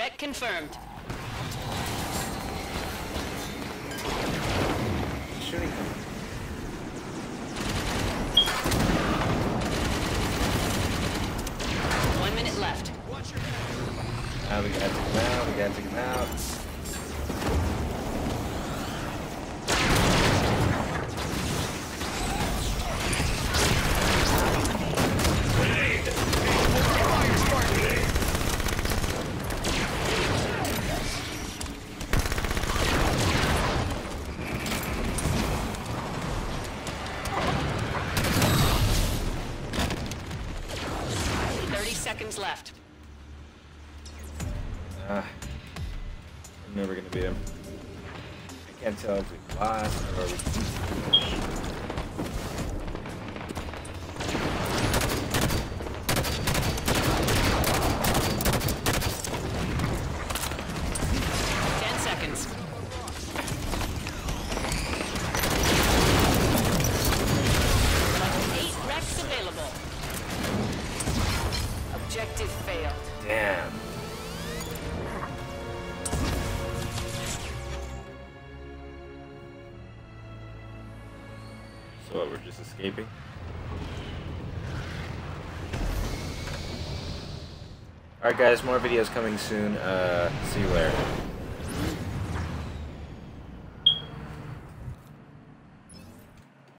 Wreck confirmed. Shooting. 1 minute left. Now we gotta take him out. We gotta take him out. Seconds left. I'm never gonna beat him. I can't tell if we lost or we. 10 seconds. Eight wrecks available. Objective failed. Damn. So what, we're just escaping? Alright guys, more videos coming soon. See you later.